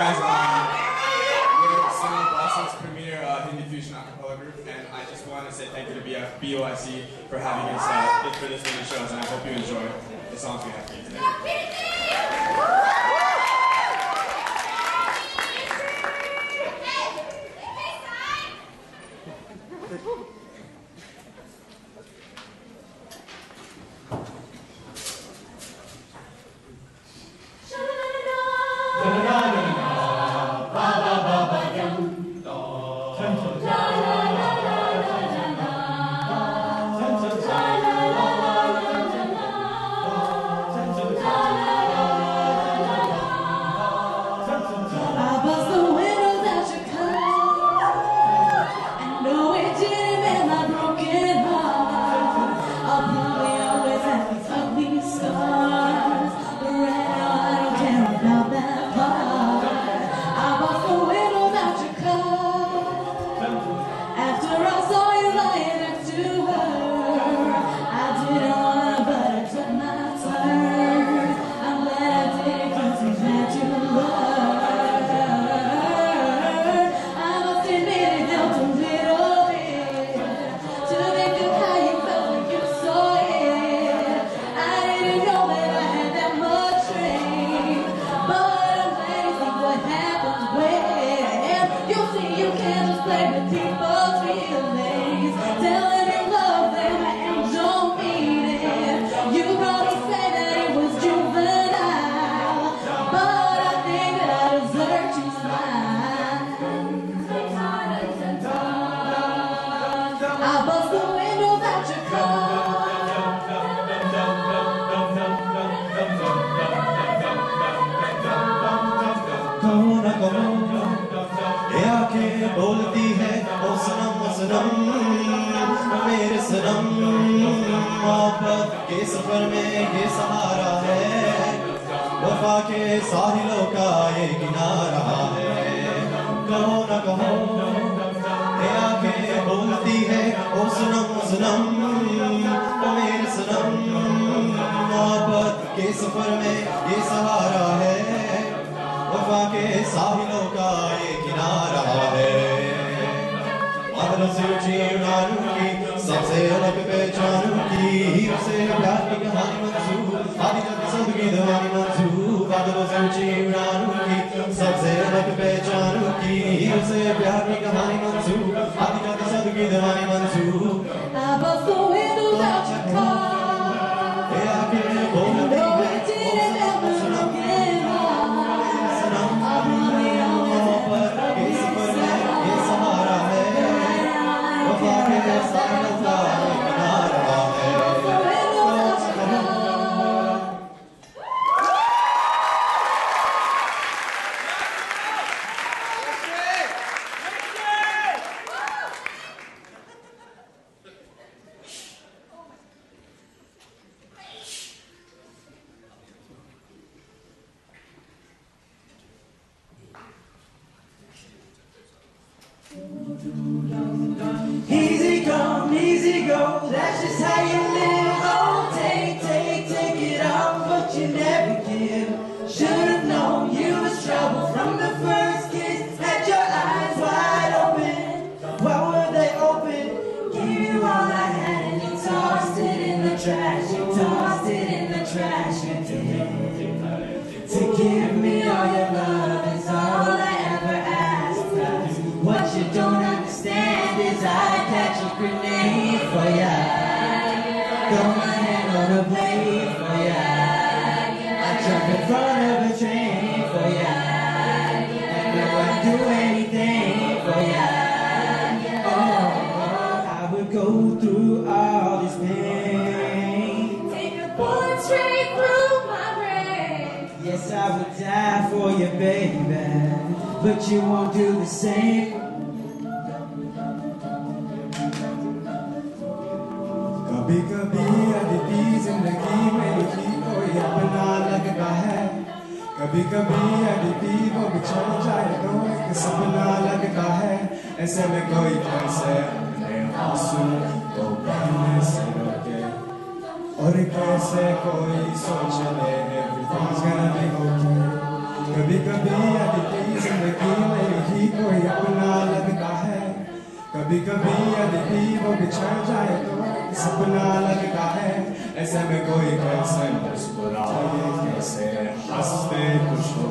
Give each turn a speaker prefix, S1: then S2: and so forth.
S1: guys, we're singing Blossom's premier Hindi fusion acapella group, and I just want to say thank you to BOIC for having us for this many shows, and I hope you enjoy the songs we have for you today.
S2: बोलती है ओ सनम सनम मेरे सनम मोहब्बत के सफर में ये सहारा है वफा के साहिलों का ये किनारा है कहो न कहो ये आंखें बोलती है ओ सनम सनम मेरे सनम मोहब्बत के सफर में ये सहारा है वफा के साहिलों का ये किनारा है बादलों से ऊंची उड़ानूंगी सबसे अलग पहचानूंगी हीर से प्यार की कहानी मंसूर आदि जब जिंदगी दीवानी मंसूर बादलों से ऊंची उड़ानूंगी सबसे अलग पहचानूंगी हीर से प्यार की कहानी मंसूर आदि जब जिंदगी दीवानी Mansoor
S3: I bust the windows out your car.
S2: ये आंखें बोलती है
S4: Easy come, easy go, that's just how you live. Oh, take it all, but you never give. Should've known you was trouble from the first kiss. Had your eyes wide open, why were they open? Gave you all I had and you tossed it in the trash. You tossed it in the trash, you did. To give me all your love is all I ever asked. 'Cause what you don't understand is I catch a grenade for ya. Throw my hand on a blade for ya. I jump in front of a train for ya. And I would do anything for ya. Oh, I would go through all this pain.
S3: Take a bullet straight through my brain.
S4: Yes, I would die for you, baby, but you won't do the same.
S5: कभी कभी अदिति जिंदगी में लिखी कोई अपना लगता है कभी कभी अदिति को बिछड़ जाए तो एक सपना लगता है ऐसे में कोई कैसे अपने आंसू को बहने से रोके और कैसे कोई सोच ले everything's gonna be okay कभी कभी अदिति कभी कभी अदिति वो बिछड़ जाए तो सपना लगता है ऐसे में कोई कैसे मुस्कुराए कैसे हंसते खुश हो